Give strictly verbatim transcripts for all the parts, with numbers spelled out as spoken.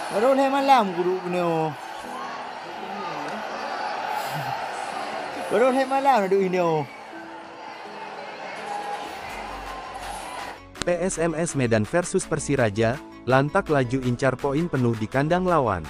Baru lah malam guru punya. Baru lah malam duduk ini. P S M S Medan versus Persiraja, lantak laju incar poin penuh di kandang lawan.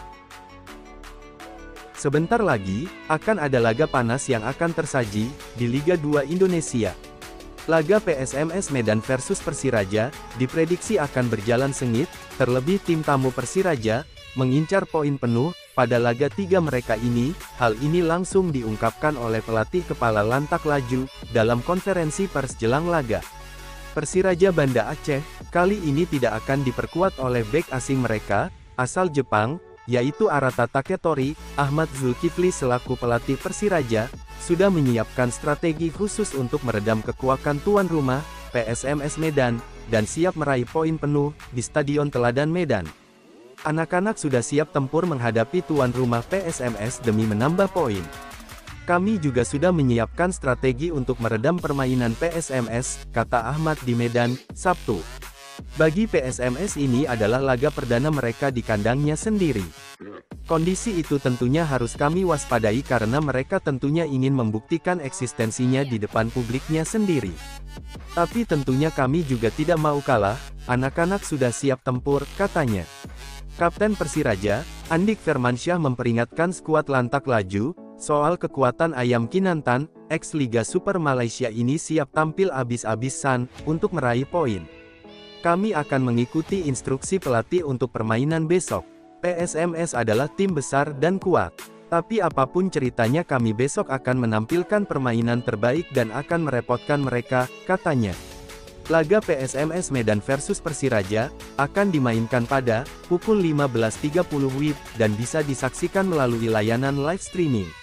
Sebentar lagi, akan ada laga panas yang akan tersaji, di Liga dua Indonesia. Laga P S M S Medan versus Persiraja, diprediksi akan berjalan sengit, terlebih tim tamu Persiraja, mengincar poin penuh, pada laga tiga mereka ini. Hal ini langsung diungkapkan oleh pelatih kepala lantak laju, dalam konferensi pers jelang laga. Persiraja Banda Aceh, kali ini tidak akan diperkuat oleh bek asing mereka, asal Jepang, yaitu Arata Taketori. Ahmad Zulkifli selaku pelatih Persiraja, sudah menyiapkan strategi khusus untuk meredam kekuatan tuan rumah, P S M S Medan, dan siap meraih poin penuh, di Stadion Teladan Medan. Anak-anak sudah siap tempur menghadapi tuan rumah P S M S demi menambah poin. Kami juga sudah menyiapkan strategi untuk meredam permainan P S M S, kata Ahmad di Medan, Sabtu. Bagi P S M S ini adalah laga perdana mereka di kandangnya sendiri. Kondisi itu tentunya harus kami waspadai karena mereka tentunya ingin membuktikan eksistensinya di depan publiknya sendiri. Tapi tentunya kami juga tidak mau kalah, anak-anak sudah siap tempur, katanya. Kapten Persiraja, Andik Firmansyah memperingatkan skuad lantak laju, soal kekuatan Ayam Kinantan, ex-Liga Super Malaysia ini siap tampil abis-abisan, untuk meraih poin. Kami akan mengikuti instruksi pelatih untuk permainan besok. P S M S adalah tim besar dan kuat. Tapi apapun ceritanya kami besok akan menampilkan permainan terbaik dan akan merepotkan mereka, katanya. Laga P S M S Medan versus Persiraja, akan dimainkan pada pukul lima belas tiga puluh W I B, dan bisa disaksikan melalui layanan live streaming.